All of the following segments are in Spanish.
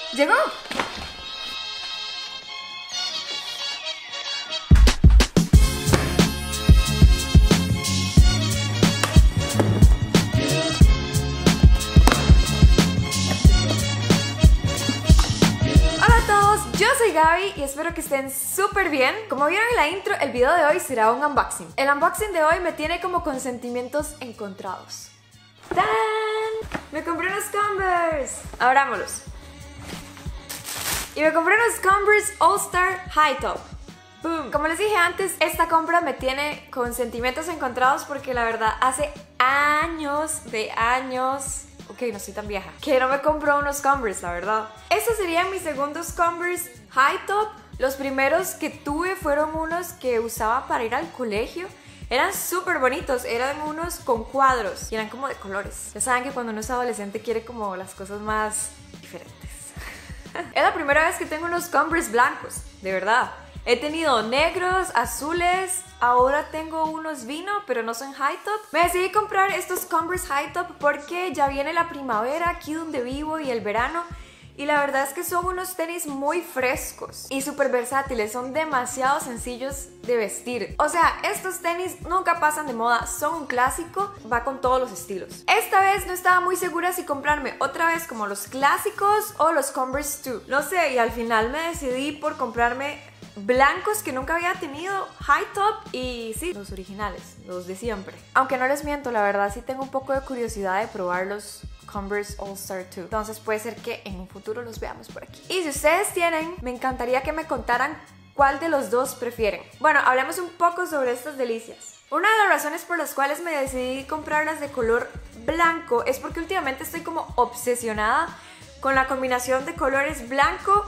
¡Llegó! Hola a todos, yo soy Gaby y espero que estén súper bien. Como vieron en la intro, el video de hoy será un unboxing. El unboxing de hoy me tiene como con sentimientos encontrados. ¡Tan! Me compré unos Converse. Abrámoslos. Y me compré unos Converse All Star High Top. Boom. Como les dije antes, esta compra me tiene con sentimientos encontrados porque la verdad hace años, ok, no soy tan vieja, que no me compro unos Converse, la verdad. Estos serían mis segundos Converse High Top. Los primeros que tuve fueron unos que usaba para ir al colegio. Eran súper bonitos, eran unos con cuadros y eran como de colores. Ya saben que cuando uno es adolescente quiere como las cosas más diferentes. Es la primera vez que tengo unos Converse blancos, de verdad. He tenido negros, azules, ahora tengo unos vino, pero no son high top. Me decidí comprar estos Converse high top porque ya viene la primavera aquí donde vivo y el verano. Y la verdad es que son unos tenis muy frescos y súper versátiles, son demasiado sencillos de vestir. O sea, estos tenis nunca pasan de moda, son un clásico, va con todos los estilos. Esta vez no estaba muy segura si comprarme otra vez como los clásicos o los Converse 2. No sé, y al final me decidí por comprarme blancos que nunca había tenido, high top, y sí, los originales, los de siempre. Aunque no les miento, la verdad sí tengo un poco de curiosidad de probar los Converse All Star 2. Entonces puede ser que en un futuro los veamos por aquí. Y si ustedes tienen, me encantaría que me contaran cuál de los dos prefieren. Bueno, hablemos un poco sobre estas delicias. Una de las razones por las cuales me decidí comprarlas de color blanco es porque últimamente estoy como obsesionada con la combinación de colores blanco,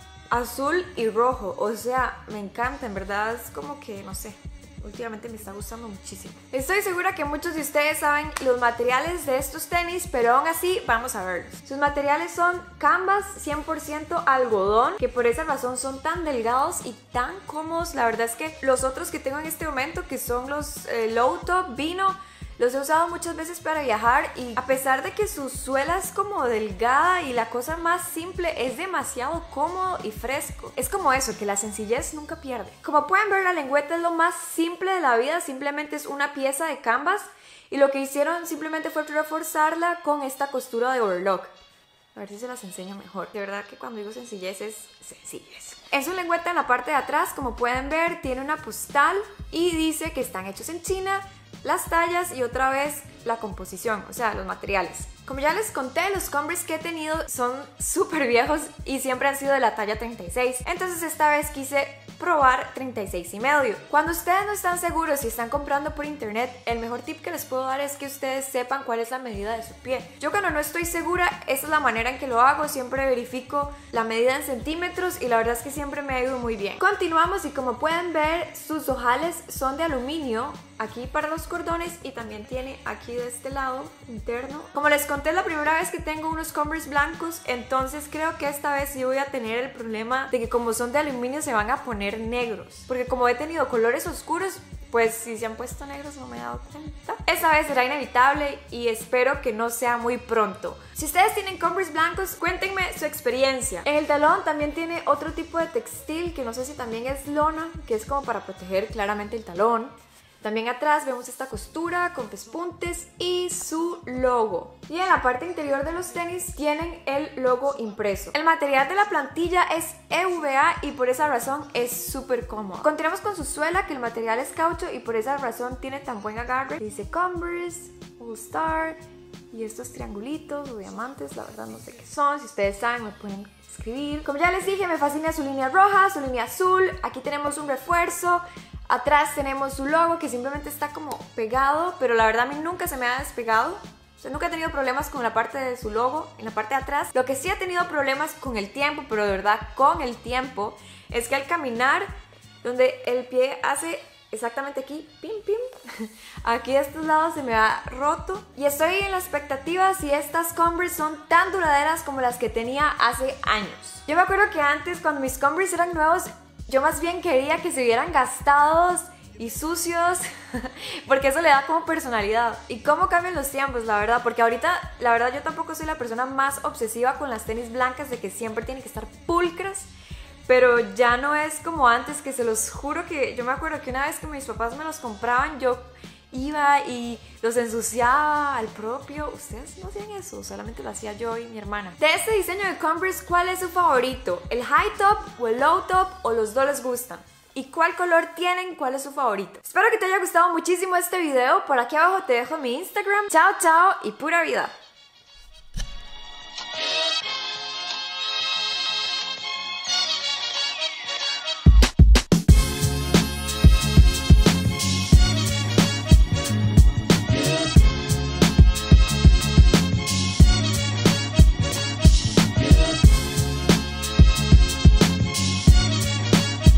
azul y rojo. O sea, me encanta, en verdad es como que, no sé, últimamente me está gustando muchísimo. Estoy segura que muchos de ustedes saben los materiales de estos tenis, pero aún así vamos a verlos. Sus materiales son canvas 100% algodón, que por esa razón son tan delgados y tan cómodos. La verdad es que los otros que tengo en este momento, que son los low top vino, los he usado muchas veces para viajar y a pesar de que su suela es como delgada y la cosa más simple, es demasiado cómodo y fresco. Es como eso, que la sencillez nunca pierde. Como pueden ver, la lengüeta es lo más simple de la vida, simplemente es una pieza de canvas y lo que hicieron simplemente fue reforzarla con esta costura de overlock. A ver si se las enseño mejor. De verdad que cuando digo sencillez es sencillez. En su lengüeta, en la parte de atrás, como pueden ver, tiene una postal y dice que están hechos en China, las tallas y otra vez la composición, o sea, los materiales. Como ya les conté, los Converse que he tenido son súper viejos y siempre han sido de la talla 36. Entonces esta vez quise probar 36 y medio. Cuando ustedes no están seguros si están comprando por internet, el mejor tip que les puedo dar es que ustedes sepan cuál es la medida de su pie. Yo cuando no estoy segura, esa es la manera en que lo hago. Siempre verifico la medida en centímetros y la verdad es que siempre me ha ido muy bien. Continuamos y como pueden ver, sus ojales son de aluminio aquí para los cordones y también tiene aquí de este lado interno. Como les conté, es la primera vez que tengo unos Converse blancos, entonces creo que esta vez sí voy a tener el problema de que como son de aluminio se van a poner negros, porque como he tenido colores oscuros, pues si se han puesto negros no me he dado cuenta. Esta vez será inevitable y espero que no sea muy pronto. Si ustedes tienen Converse blancos, cuéntenme su experiencia. En el talón también tiene otro tipo de textil que no sé si también es lona, que es como para proteger claramente el talón. También atrás vemos esta costura con pespuntes y su logo. Y en la parte interior de los tenis tienen el logo impreso. El material de la plantilla es EVA y por esa razón es súper cómodo. Continuamos con su suela, que el material es caucho y por esa razón tiene tan buen agarre. Dice Converse, All Star y estos triangulitos o diamantes, la verdad no sé qué son. Si ustedes saben me pueden escribir. Como ya les dije, me fascina su línea roja, su línea azul. Aquí tenemos un refuerzo. Atrás tenemos su logo que simplemente está como pegado, pero la verdad a mí nunca se me ha despegado. O sea, nunca he tenido problemas con la parte de su logo en la parte de atrás. Lo que sí he tenido problemas con el tiempo, pero de verdad con el tiempo, es que al caminar, donde el pie hace exactamente aquí, pim, pim, aquí de estos lados se me ha roto. Y estoy en la expectativa si estas Converse son tan duraderas como las que tenía hace años. Yo me acuerdo que antes, cuando mis Converse eran nuevos, yo más bien quería que se vieran gastados y sucios, porque eso le da como personalidad. Y cómo cambian los tiempos, la verdad, porque ahorita, la verdad, yo tampoco soy la persona más obsesiva con las tenis blancas, de que siempre tienen que estar pulcras, pero ya no es como antes, que se los juro que yo me acuerdo que una vez que mis papás me los compraban, yo iba y los ensuciaba al propio. Ustedes no hacían eso, solamente lo hacía yo y mi hermana. De este diseño de Converse, ¿cuál es su favorito? ¿El high top o el low top, o los dos les gustan? ¿Y cuál color tienen? ¿Cuál es su favorito? Espero que te haya gustado muchísimo este video. Por aquí abajo te dejo mi Instagram. Chao, chao y pura vida.